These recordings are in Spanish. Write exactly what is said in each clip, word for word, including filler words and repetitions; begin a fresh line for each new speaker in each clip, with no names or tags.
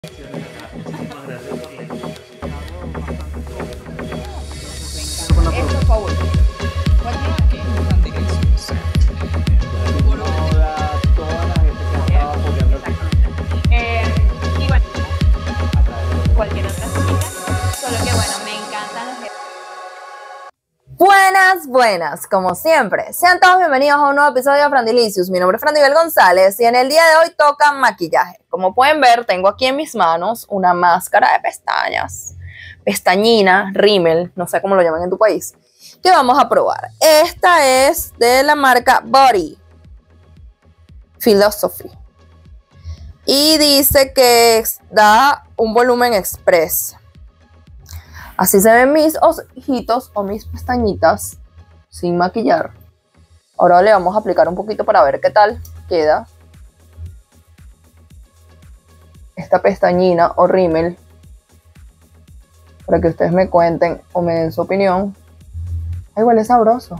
Muchísimas gracias por la invitación.
Esto fue útil.
Toda la gente que ha estado apoyando el
Eh, y bueno, cualquier otra cosita. Solo que bueno, me encantan los
Buenas, buenas, como siempre. Sean todos bienvenidos a un nuevo episodio de Frandilicious. Mi nombre es Frandibel González y en el día de hoy toca maquillaje. Como pueden ver, tengo aquí en mis manos una máscara de pestañas, pestañina, rímel, no sé cómo lo llaman en tu país, que vamos a probar. Esta es de la marca Body Philosophy y dice que da un volumen express. Así se ven mis ojitos o mis pestañitas sin maquillar. Ahora le vamos a aplicar un poquito para ver qué tal queda esta pestañina o rímel, para que ustedes me cuenten o me den su opinión. Ay, huele sabroso.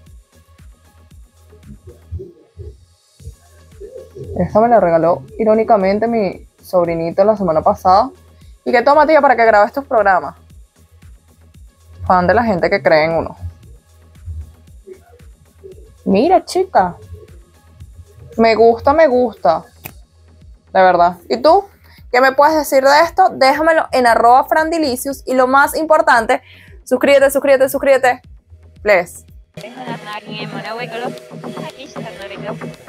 Esta me la regaló irónicamente mi sobrinito la semana pasada. ¿Y qué toma, tía, para que grabe estos programas? Fan de la gente que cree en uno. Mira, chica. Me gusta, me gusta. De verdad. ¿Y tú? ¿Qué me puedes decir de esto? Déjamelo en arroba Frandilicious. Y lo más importante, suscríbete, suscríbete, suscríbete. Please.
aquí en Monagüe, aquí está